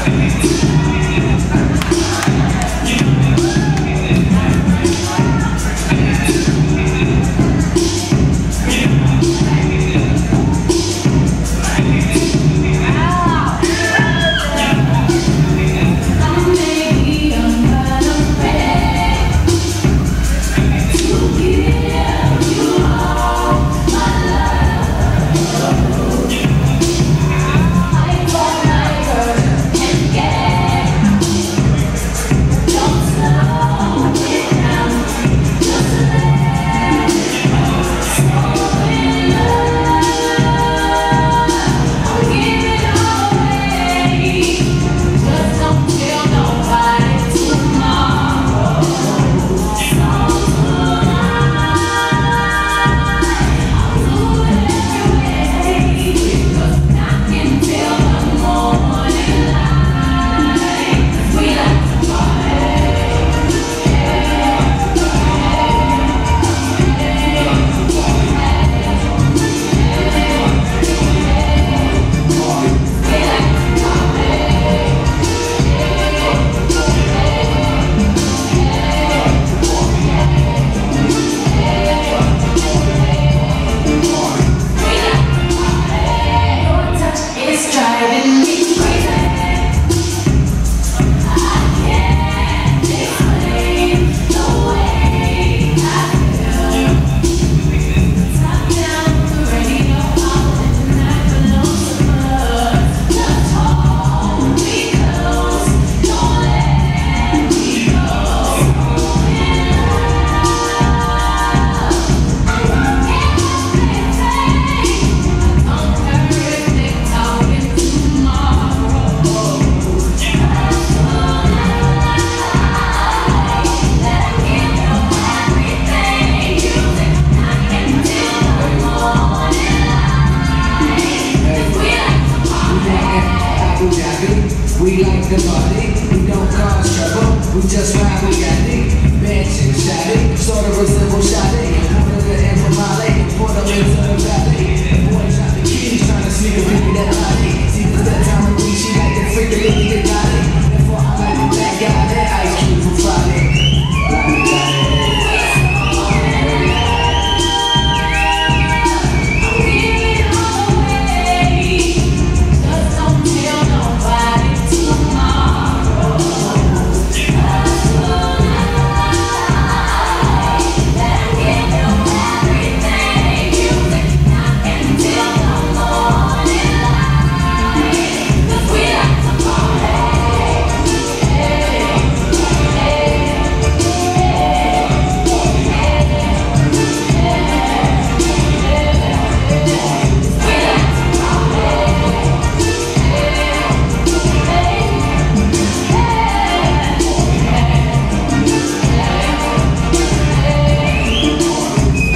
We like the party, we don't cause trouble, we just ride with Gandhi, mansion shotty, sort of resemble shotty, one of the end from Mali, put them into the valley, the boy dropped the keys, trying to sneak a peek at that body, see for that time of week, she like that freak the lady that got it, therefore I like the black guy, that ice cream from Friday.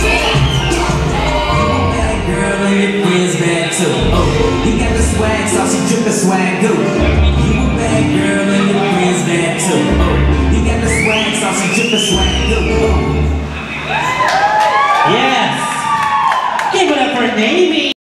He got the swag sauce.